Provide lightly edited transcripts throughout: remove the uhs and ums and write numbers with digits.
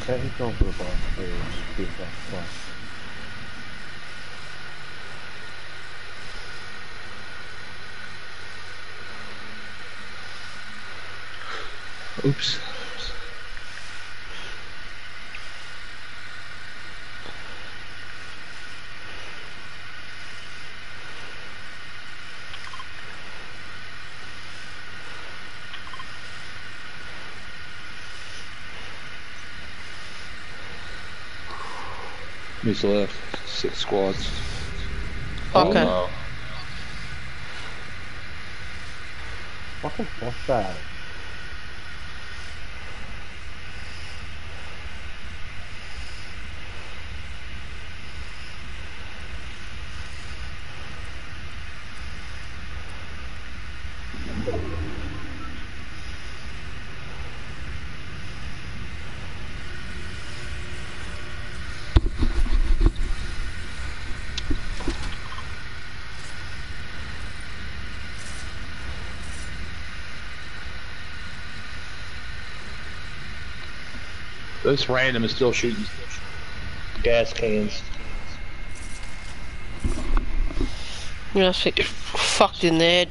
bet he's going for the boss to beat that boss. Oops. Who's left? 6 squads. Okay. Oh no. Fucking what's that? This random is still shooting gas cans. Yeah, so you're fucked in the head.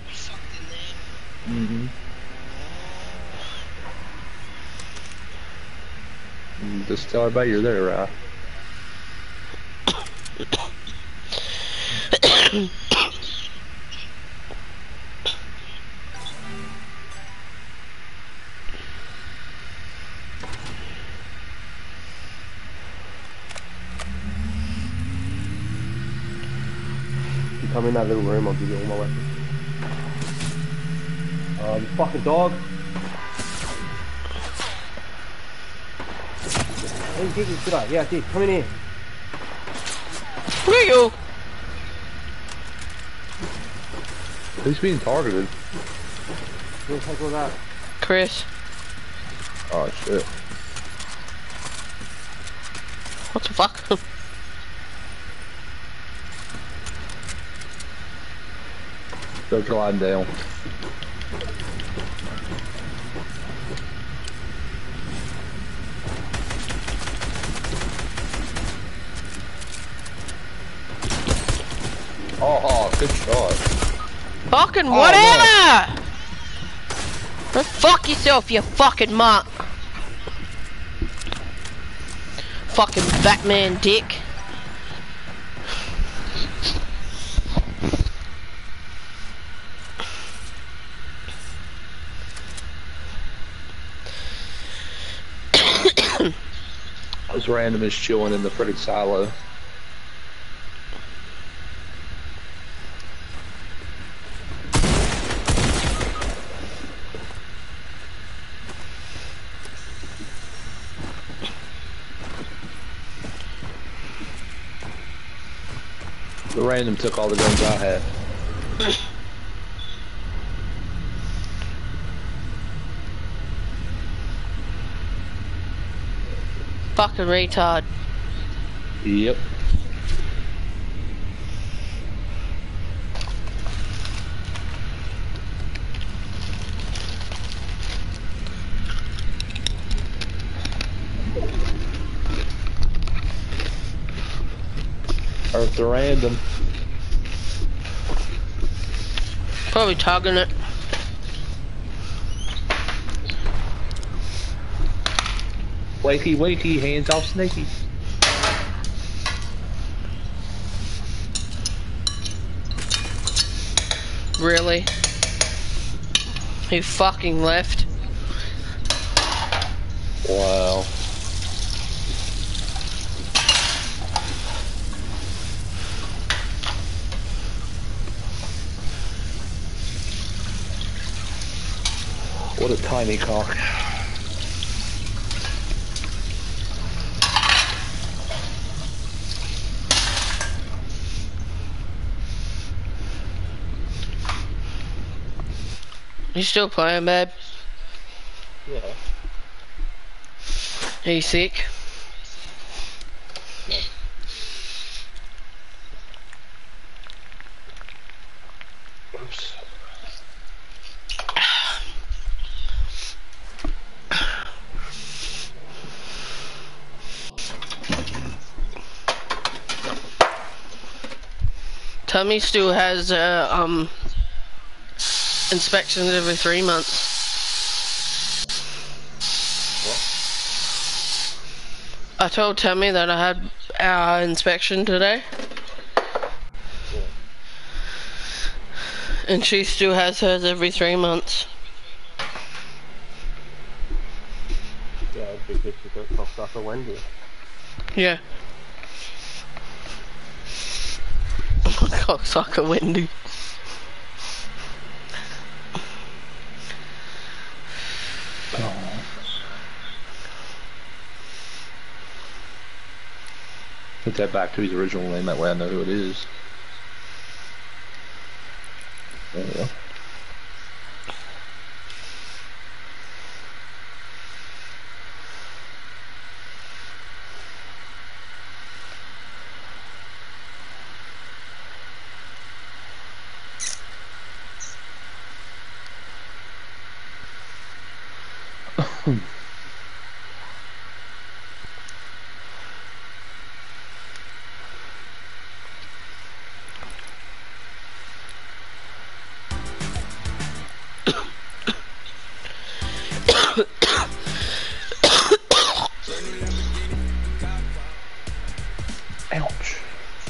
Just tell everybody you're there, right? You come in that little room, I'll give you all my weapons. You fucking dog. Hey, you get your shit out. Yeah, dude, come in here. Where are you? Who's being targeted? We'll take all that. Chris. Oh shit. What the fuck? They're gliding down. Oh, good shot. Fucking Oh, whatever! Go fuck yourself, you fucking mutt. Fucking Batman dick. This random is chilling in the pretty silo. The random took all the guns I had. Fucking retard. Yep. Earth the random. Probably tugging it. Wakey, wakey, hands off Snaky. Really? He fucking left. Wow. What a tiny cock. You still playing, babe? Yeah. Are you sick? No. Oops. Tummy still has inspections every 3 months. I told Tammy that I had our inspection today. Yeah. And she still has hers every 3 months. Yeah, because she's got cocksucker Wendy. Yeah. Cocksucker Wendy. Put that back to his original name, that way I know who it is. There we go. Ouch.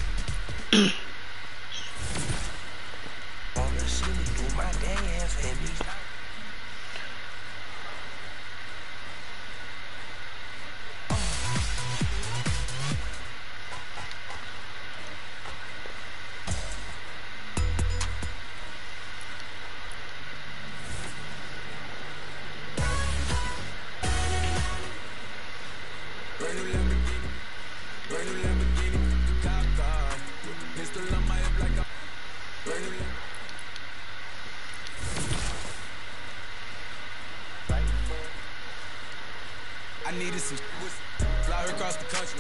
I needed some fly her across the country.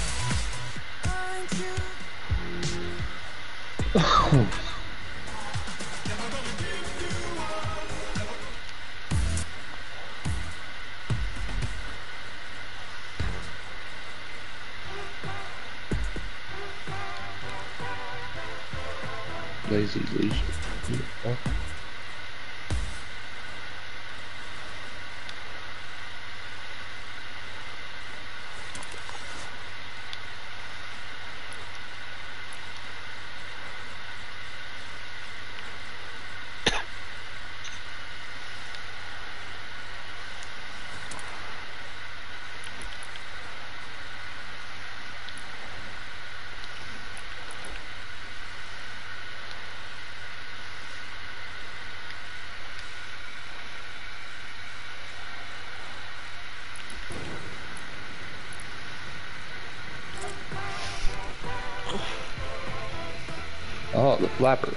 Lazy leash. Oh, the flapper.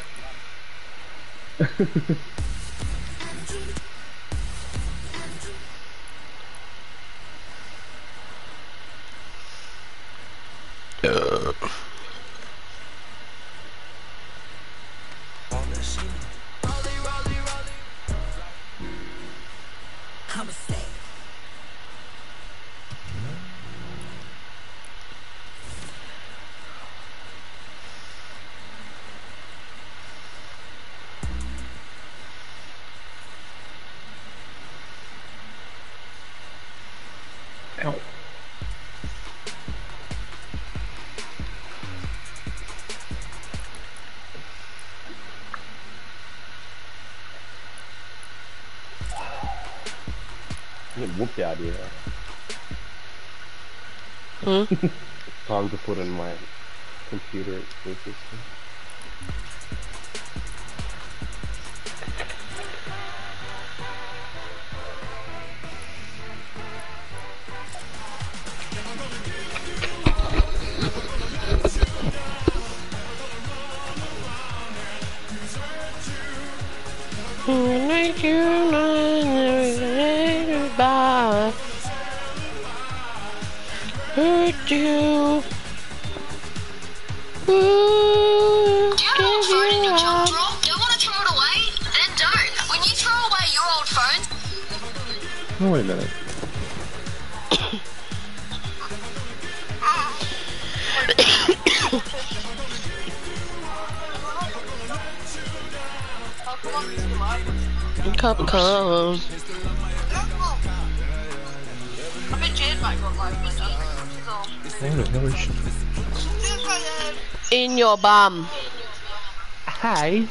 Ow. I'm getting whooped out here. Time to put in my computer system. Make you by hurt you. Ooh, Do you have an old phone in your junk drawer? Don't want to throw it away? Then don't. When you throw away your old phone... Oh, wait a minute. Capcom. I bet Jade might go live with us. Where the hell is she? In your bum. Hey.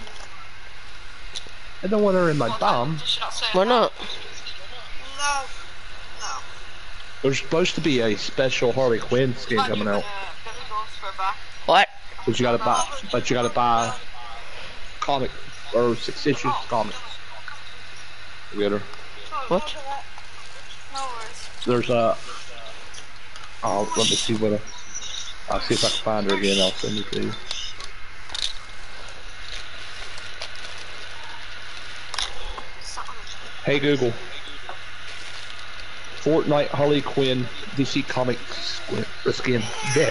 I don't want her in my bum. Why not? No. No. There's supposed to be a special Harley Quinn skin coming out. What? But you gotta buy comic or 6 issues comics. Get her. What? No worries. There's a. Oh, let me see what. I'll see if I can find her again. I'll send it to you. Hey Google. Fortnite Harley Quinn DC Comics skin. There.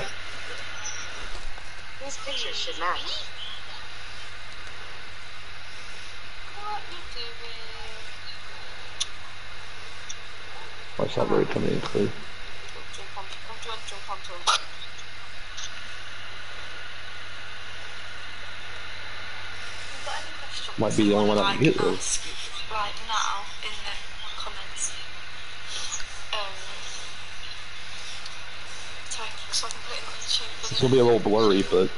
These pictures should match. What you doing? Why's that really coming in clear? Jump onto him. Might be the only one I can get though. Right now in the comments. So I can put it on the chain. It's gonna be a little blurry, but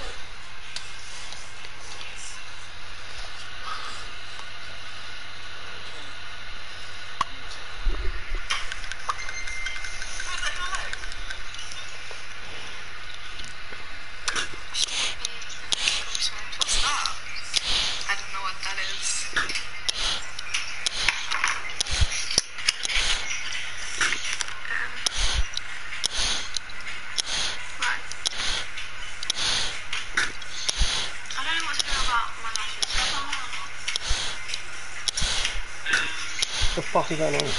What's that? I don't know what that is. Right. I don't know what to do about my lashes. What the fuck is that on?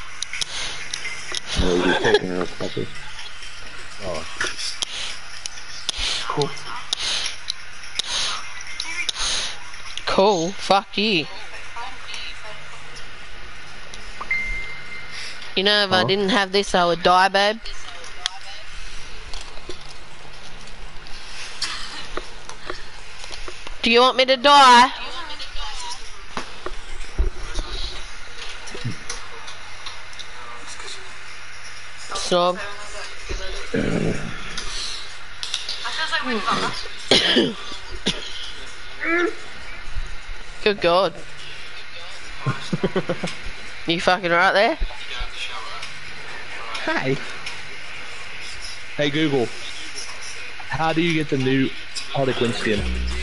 no, you're taking her puppy. Oh. Cool. Cool. Fuck you. You know, if I didn't have this, I would die, babe. Do you want me to die? Snob. Good God. You fucking right there? Hi. Hey Google. How do you get the new Harley Quinn skin?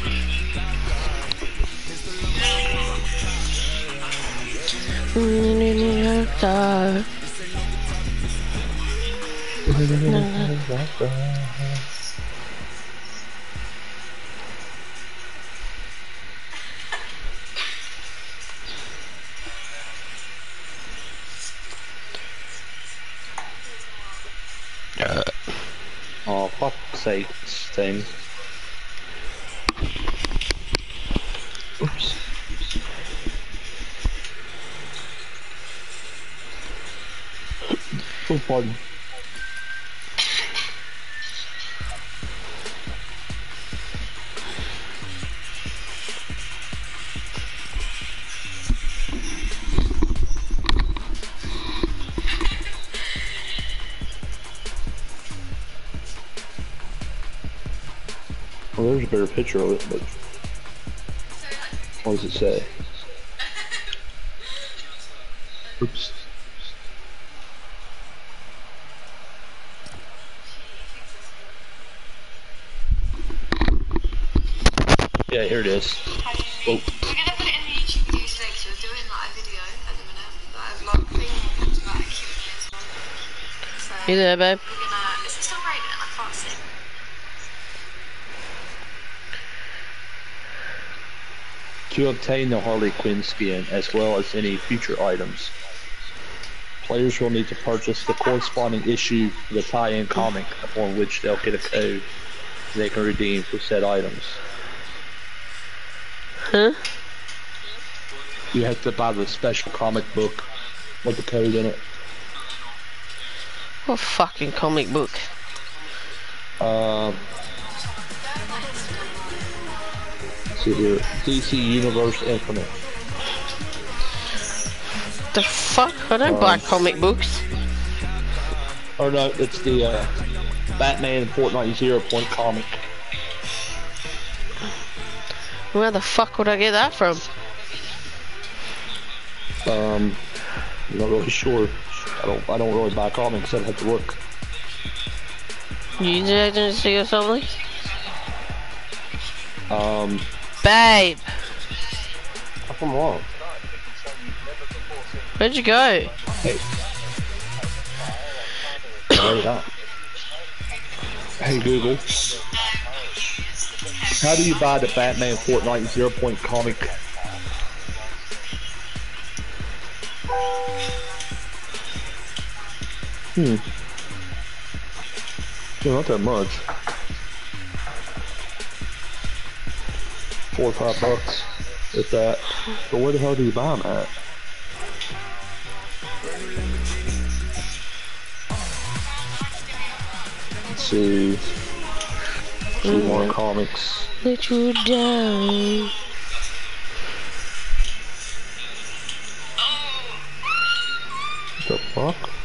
Oh, fuck's sake, this thing. Oops. Oh, pardon. Well, there's a better picture of it, but what does it say? Oops. Yeah, here it is. Oh. We're gonna put it in the YouTube videos later. We're doing like a video at the minute that I've like things about a Q&A as well. So You there, babe? we're gonna. Is it still raining? I can't see. To obtain the Harley Quinn skin, as well as any future items, players will need to purchase the corresponding issue of the tie-in comic, upon which they'll get a code they can redeem for said items. Huh? You have to buy the special comic book with the code in it. What fucking comic book? see here. DC Universe Infinite. The fuck? I don't buy comic books. Or no, it's the Batman Fortnite 0 Point comic. Where the fuck would I get that from? I'm not really sure. I don't really buy comics. I'd have to look. User agency or something? How Babe, come on? where'd you go? Hey. Wait up. Hey Google. How do you buy the Batman Fortnite 0 Point comic? Yeah, not that much. $4 or $5, if that. But where the hell do you buy them at? Let's see. See more comics. Let you down. What the fuck?